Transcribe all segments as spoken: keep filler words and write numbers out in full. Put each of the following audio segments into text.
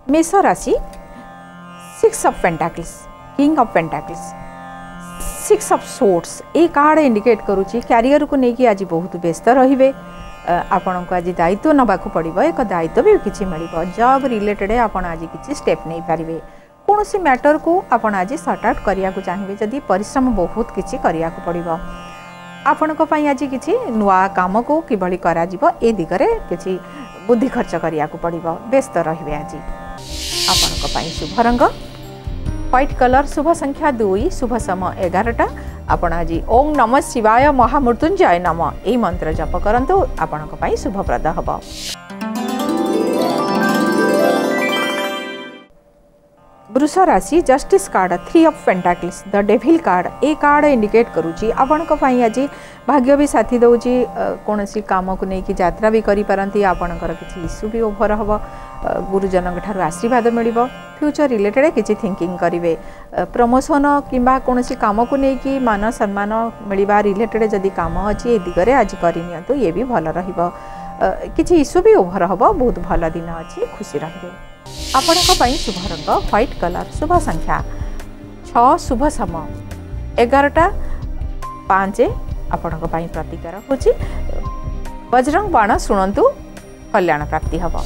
मेष राशि six of pentacles king of pentacles six of swords ए कार्ड इंडिकेट करुच्ची क्यारियर को लेकिन आज बहुत व्यस्त रे आपण को आज दायित्व नवाक पड़ो एक दायित्व भी किसी मिल जॉब रिलेटेड आप आज किसी स्टेप नहीं पारे कौन सी मैटर को आप आज सर्ट आउट करने को चाहिए जदि परिश्रम बहुत किसी करने पड़ो आपण आज किसी नुआ काम को किभली करा ए दिगरे किसी बुद्धि खर्च करने को पड़ो व्यस्त रे आज आपण शुभ रंग व्हाइट कलर शुभ संख्या दुई शुभ समय एगारटा आपण आज ओम नमः शिवाय महामृत्युंजय नम यही मंत्र जप करंतु आपण शुभप्रद हम। वृष राशि justice card three of pentacles the devil card ए कार्ड इंडिकेट करुच्ची आपण आज भाग्य भी साथी दौची कौन सी काम को लेकिन यात्रा भी करी आपणकर किसी इश्यू भी ओभर हम गुरुजन ठार आशीर्वाद मिल फ्यूचर रिलेटेड किसी थिंकिंग करेंगे प्रमोशन किंबा कौन सी काम को लेकिन मान सम्मान मिलवा रिलेटेड जदि काम अच्छी ए दिगरे आज करनी तो ये भी भल रही इश्यू भी ओभर हम बहुत भल दिन अच्छी खुशी रहे आपण शुभ रंग व्हाइट कलर शुभ संख्या छः शुभ समय एगारटा पाँच आपण प्रतिकार होची वज्रंग बाण शुणु कल्याण प्राप्ति हम।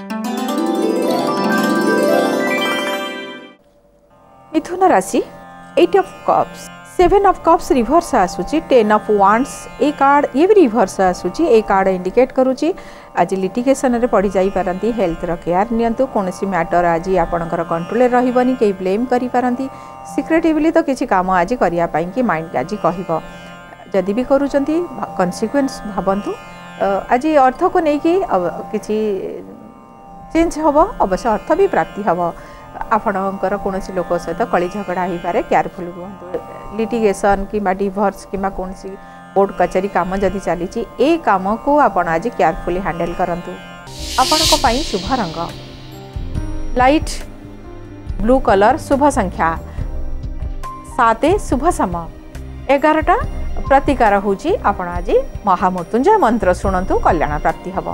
मिथुन राशि eight of cups seven of cups reverse आसूची टेन ऑफ वांड्स ए कार्ड ये भी रिवर्स आसूची ए कार्ड इंडिकेट करुची आज लिटिगेशन रे पड़ी जाई पारंती हेल्थ रो केयर नियंतु कोनसी मैटर आज आपणकर कंट्रोल रहबनी के ब्लेम करी पारंती सिक्रेटिवली तो किसी काम आज करिया पई कि माइंड आज कहबो जदि भी करूचंती कन्सिक्वेंस भाबंतु आज अर्थ को लेकिन किसी चेंज हम अवश्य अर्थ भी प्राप्ति हम आपणकर कौन लोक सहित कली झगड़ा हो पारे केयरफुल रुहतु लिटिगेशन कि डिवोर्स कि कौन कोर्ट कचेरी काम जदि चली ए काम को आपण आज केयरफुली हैंडल करंतु आपण शुभ रंग लाइट ब्लू कलर शुभ संख्या सात शुभ समय एगारटा प्रतिकार होची आपण आज महामृत्युंजय मंत्र शुणु कल्याण प्राप्ति हम।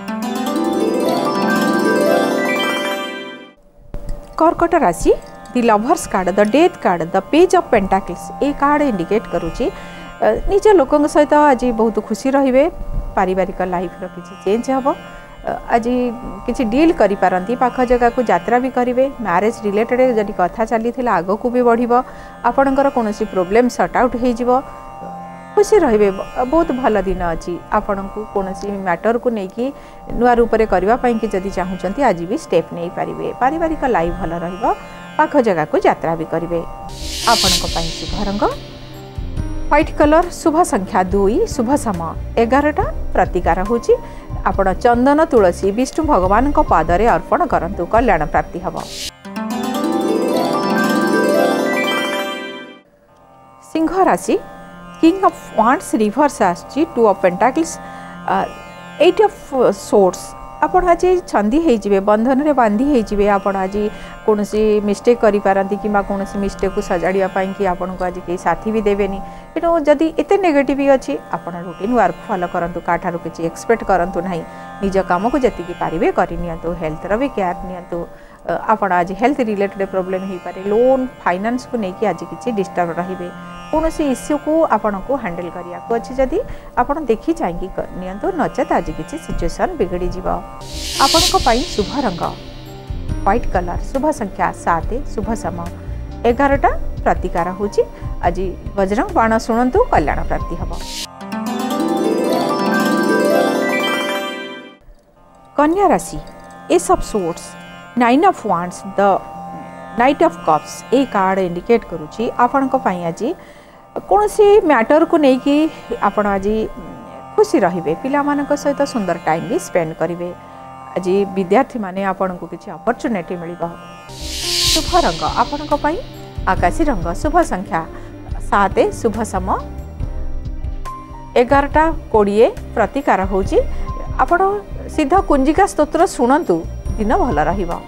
कर्कट राशि the lovers card the death card the page of pentacles ए कार्ड इंडिकेट करुच्ची निज लोक सहित आज बहुत खुशी रे पारिवारिक लाइफ किसी चेंज हम आज किसी डील करी पारंती पाख जगह को यात्रा भी करेंगे मैरिज रिलेटेड जदि कथा चली आग को भी बढ़िबो आपणकर कौन प्रोब्लेम सॉर्ट आउट हो खुशी रे बहुत भल दिन अच्छी आपण को कौन मैटर को लेकिन नुआ रूप से करने की जदि चाहूँगी आज भी स्टेप नहीं पारे पारिवारिक लाइफ भल रख जगह को यात्रा भी करेंगे आपण शुभ रंग व्हाइट कलर शुभ संख्या दुई शुभ समय एगारटा प्रतिकार होची आपण चंदन तुलसी विष्णु भगवान को पादरे अर्पण करंतु कल्याण प्राप्ति हम। सिंह राशि किंग ऑफ वांड्स रिवर्स आसी two of pentacles eight of swords आपण आज छंदी होइजिबे बंधन रे बांधी होइजिबे आपण आज कौन मिस्टेक करि पारंती किंबा कौन मिस्टेक को सजाड़िया कि आपण को आज कई साथी भी देवेनी तेणु जदि एते नेगेटिव अच्छी आपण रूटीन वर्क फॉलो करंतु काठारु किछि एक्सपेक्ट करंतु नाही निज काम को जति पारिबे करि नियंतु हेल्थ रो भी केयर नियंतु आपण आज हेल्थ रिलेटेड प्रॉब्लम हो पारे लोन फाइनेंस को लेकिन आज किछि डिस्टर्ब रहिबे कौन इश्यू को आपण को हैंडल करिया को अच्छी जदि आपण देखि चाहिए नियंतु नचेत आज किछि सिचुएशन बिगड़ी जीव। आपण शुभ रंग व्हाइट कलर शुभ संख्या सात शुभ समय एगारटा प्रतिकार होची आज वज्रंग बाण शुणु कल्याण प्राप्ति हम। कन्या राशि ace of swords nine of wands the knight of cups ए कार्ड इंडिकेट करुच्ची आपण आज कौन सी मैटर को लेकिन आपण आज खुशी रे पिला मानक सहित सुंदर टाइम भी स्पेंड करेंगे आज विद्यार्थी माने आपण को किसी अपॉर्चुनिटी मिल शुभ रंग आपण आकाशी रंग शुभ संख्या सात शुभ समय एगारटा कोड़े प्रतिकार होची आपण सीधा कुंजिका स्तोत्र शुणु दिन भल रहिबो।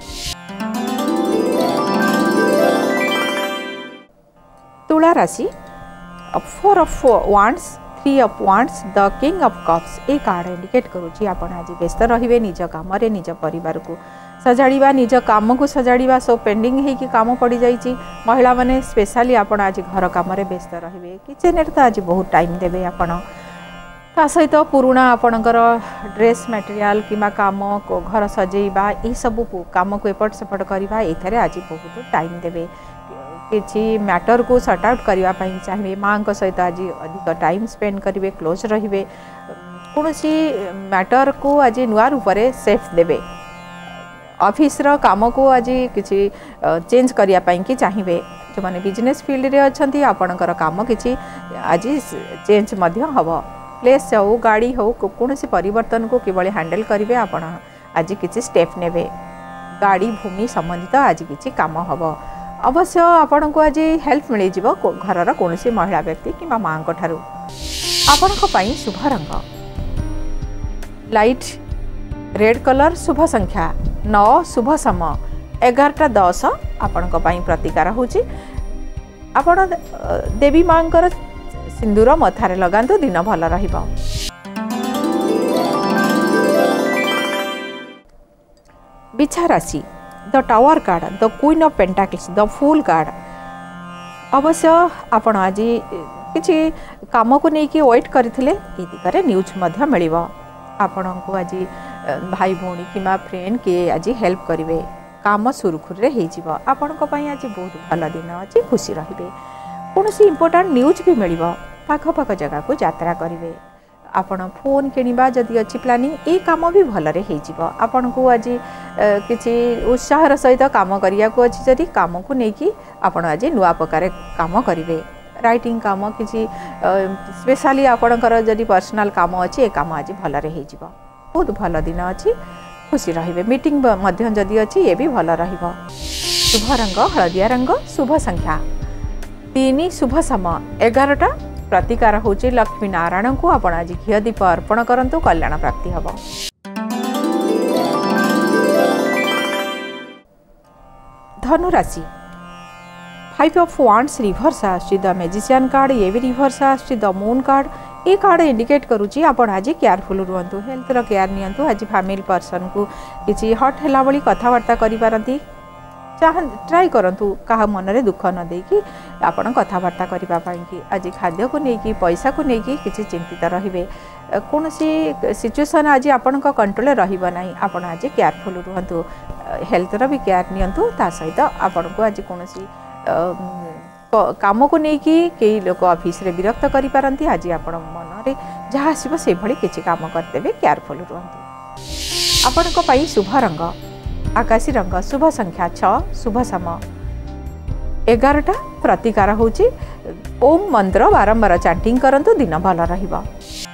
तुला राशि four of wands three of wands the king of cups ए कार्ड इंडिकेट करुच्ची आपण आज व्यस्त रहिबे निज काम रे निज परिवार को सजाड़ा निज कम को सजाड़ा सब पेंडिंग होगी कम पड़ जाइए महिला माने स्पेशली आपण आज घर कम व्यस्त रहे किचेन तो आज बहुत टाइम देवे आपण ता सहित पुराणा आपणकर ड्रेस मटेरियल किंबा काम घर सजेबा ये सब कम को एपट सेपट करवा ये आज बहुत टाइम देवे किसी मैटर को सर्ट आउट करने चाहिए माँ सहित आज अधिक टाइम स्पेंड करेंगे क्लोज रे कौन मैटर को आज नुआ रूप से सेफ देवे ऑफिस रो काम को आज किसी चेंज करने चाहिए जो मैंने बिजनेस फील्ड रे अच्छी आपणकर काम किसी आज चेंज हम प्लेस हो गाड़ी हो कौन परिवर्तन को किभली हैंडल करेंगे आपण आज किसी स्टेप नेबे गाड़ी भूमि संबंधित आज किसी काम हम अवश्य आपण को आज हेल्प मिल जाव घर कौन महिला व्यक्ति कि माँ ठारू आपण शुभ रंग लाइट रेड कलर शुभ संख्या नौ शुभ समय एगारटा दस आपण प्रतिकार होची आपण देवी माँ सिंदूर मथारे लगांतु दिन भल रहिबो। बिछा राशि the tower card the queen of pentacles the fool card अवश्य आपण आज किसी काम को लेकिन वेट करथिले ए दिगरे न्यूज मध्य मिलिबो आपण को आज भाई भौणी किंबा फ्रेंड किए आज हेल्प करेंगे काम सुरखुरी हो जाव आपण आज बहुत भल दिन अच्छी खुशी रहिबे कौन इंपोर्टाट न्यूज भी मिल पाख पाख जगह को यात्रा करेंगे आपण फोन किणवा जदि अच्छी प्लानिंग ये काम भी भलरे हो आपण को आज किसी उत्साहर सहित काम करने को अच्छी जदि काम को लेकिन आपण आज नुआ प्रकार काम करेंगे राइटिंग काम किसी स्पेशली आपणकर जदि पर्सनल काम अच्छी ये काम आज भलरे हो बहुत भल दिन अच्छी खुशी रहिबे मीटिंग मध्य जदि अच्छी ये भी भल रहिबो। शुभ रंग हलदिया रंग शुभ संख्या तीन शुभ समय एगारटा प्रतिकार होची लक्ष्मी नारायण को आपण आज घी दीप अर्पण करंतु कल्याण प्राप्ति हबो। धनु राशि फाइव ऑफ वांड्स रिवर्स आछि द मैजिशियन कार्ड ये भी रिवर्स आछि द मून कार्ड ये कार्ड इंडिकेट करुच्ची आपण आज केयरफुल रुहतु हेल्थ रो केयर नियंतु आज फैमिली पर्सन को किसी हट हैला बली कथबार्ता करि पारंती चाह ट्राई करंतु कहा मन रे दुख न देकी आपण कथबार्ता करबा पई कि आज खाद्य को नेकी पैसा को नेकी किसी चिंतित रहिबे कौन सी सिचुएशन आज आपण कंट्रोल रहिबा नाही आपण आज केयरफुल रुहतु हेल्थ रो भी केयर नियंतु ता सहित आपण को आज कौन सी काम को लेकिन कई लोग ऑफिस रे विरक्त करि पारंती आज आपण मन रे जहाँ आसीबो से भली किछि काम करदेबे केयरफुल रहंतु। आपण को पई शुभ रंग आकाशी रंग शुभ संख्या छह शुभ समय एगारटा प्रतिकार होची ओम मंत्र बारंबार चैंटिंग करंतु दिन भल रहिबो।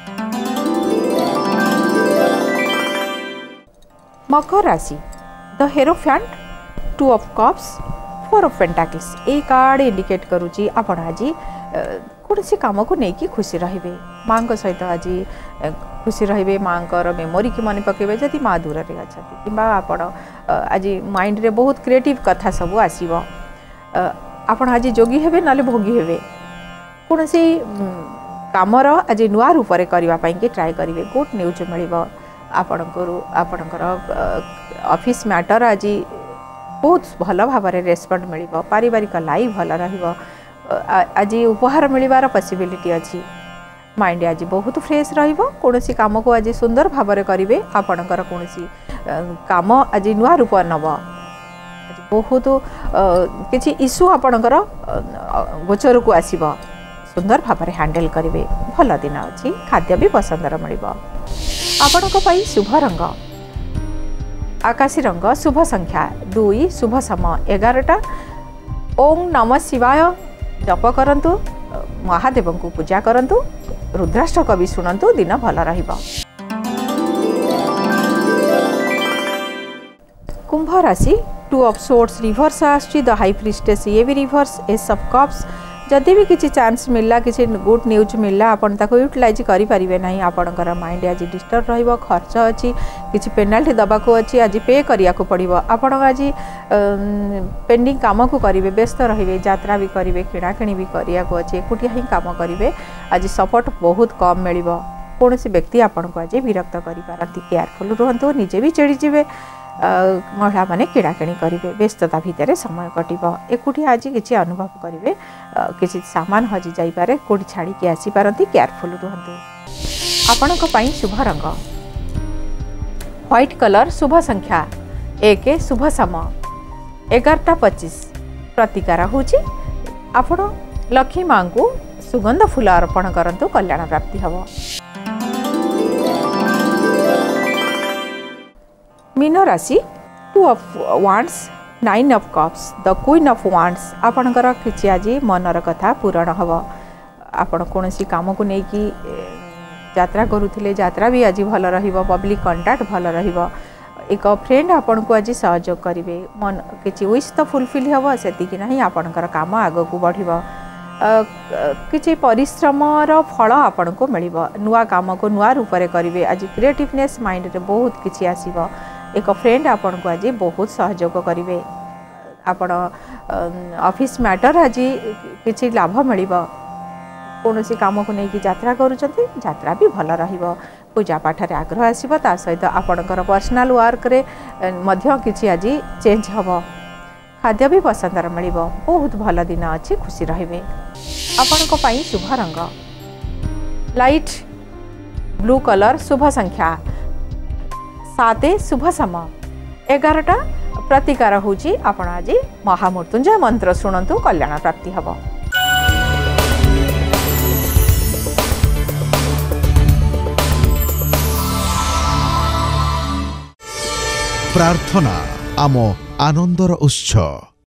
मकर राशि the hierophant two of cups four of pentacles ए कार्ड इंडिकेट करुच्ची आपण आज कौन सी काम को लेकिन खुशी रहिबे माँ सहित आज खुशी रहिबे माँ मेमोरी की मन पकेबे जदि माँ दूर रे अछती किंबा आपण आज माइंड रे बहुत क्रिएटिव कथा सब आसीबो आपण आज जोगी हेबे नाले भोगी हेबे कौन सी कामर आज नुआ रूप से करबा पई कि ट्राई करिवे गुड न्यूज मिलिबो आपणकर आपणकर ऑफिस मैटर आज बहुत भल भाव में रेस्पॉन्ड मिल पारिवारिक लाइफ भल रहिबो आज उपहार मिलवार पॉसिबिलिटी अच्छी माइंड आज बहुत फ्रेश रहिबो कौन सी काम को आज सुंदर भाव में करेंगे आपणकर कौन सी काम आज नुआ रूप नब आज बहुत किसी इश्यू आपणकर गोचर को आसीबो सुंदर भाव में हैंडल करेंगे भल दिन अच्छी खाद्य भी पसंदर मिलिबो। आपणक पई शुभ रंग आकाशी रंग शुभ संख्या दुई शुभ समय एगारटा ओम नमः शिवाय जप करंतु महादेव को पूजा करंतु रुद्राष्टक भी शुणंतु दिन भल रहिबो। कुंभ राशि टू ऑफ सोर्ड्स रिवर्स आछि द हाई प्रीस्टेस ये भी रिवर्स एस ऑफ कप्स जदि भी किसी चांस मिलला किसी गुड न्यूज मिलला आपण ताको यूटिलाइज करि परिबे नाही आपणकर माइंड आज डिस्टर्ब रहिबो खर्च अछि किसी पेनाल्टी दबा को अछि आज पे करिया को पड़िबो आपण आज पेंडिंग काम को करिवे व्यस्त रहिबे यात्रा भी करिवे किणा किणी भी करिया को अछि एकुटिया ही काम करिवे आज सपोर्ट बहुत कम मिलिबो कौन सी व्यक्ति आपण को आज विरक्त करि पारती केयरफुल रहंतु निजे भी चिड़ी जिवे महिला माने किणाकिणी करेंगे व्यस्तता भितर समय कटिब एकुटिया आज किसी अनुभव करेंगे किसी सामान हजि जाइपारे कोठी छाड़ी के आसी पारती केयरफुल रुहतु। आपणक पई शुभ रंग व्हाइट कलर शुभ संख्या एक शुभ समय एगारटा पच्चीस प्रतिकार होची आपण लक्ष्मी माँ को सुगंध फूल अर्पण करंतु कल्याण प्राप्ति हब। मीन राशि two of wands nine of cups the queen of wands आपणकर किछि आज मनर कथा पूरण हब। आपण कोनोसी काम को नै कि यात्रा करुथिले यात्रा भी आज भल रहिबो पब्लिक कांटेक्ट भल रहिबो एक फ्रेंड आपन को आज सहयोग करिवे मन किछि विश तो फुलफिल हबो सेति कि नाही आपणकर काम आगो को बढ़िबो किछि परिश्रम रो फल आपन को मिलिबो नुआ काम को नुआ रूप रे करिवे आज क्रिएटिवनेस माइंड रे बहुत किछि आसीबो एक फ्रेंड आपन को आज बहुत सहयोग करिवे आपण ऑफिस मैटर आज किछि लाभ मिलिबो कौनसी काम को लेकिन यात्रा करुँच यात्रा भी भल रहिबो पूजा पाठ रे आग्रह आसीबो ता सहित आपणकर पर्सनल वर्क रे मध्य किछि आज चेंज हबो खाद्य भी पसंद मिलिबो बहुत भल दिन अच्छी खुशी रहिबे। आपणक पई शुभ रंग लाइट ब्लू कलर शुभ संख्या सात शुभ समय एगारटा प्रतिकार होची आपण आज महामृत्युंजय मंत्र शुणंतु कल्याण प्राप्ति हबो। प्रार्थना आम आनंदर उत्सव।